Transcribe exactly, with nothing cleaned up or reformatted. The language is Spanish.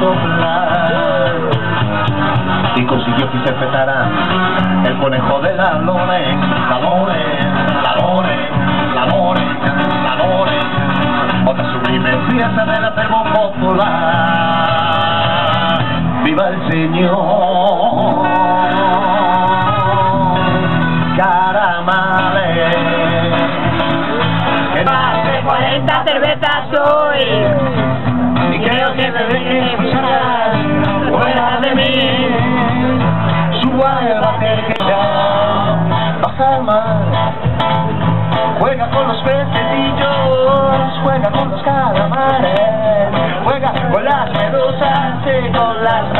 soplar y consiguió que interpretara el conejo de la Loren, la Loren, la Loren, la Loren, la Loren, otra sublime pieza del acervo popular. ¡Viva el Señor! Caramales, que Más de cuarenta cervezas hoy y creo que debes escuchar fuera de mí. Sube a bater que ya baja al mar, juega con los pececillos, juega con los calamares, juega con las medusas y con las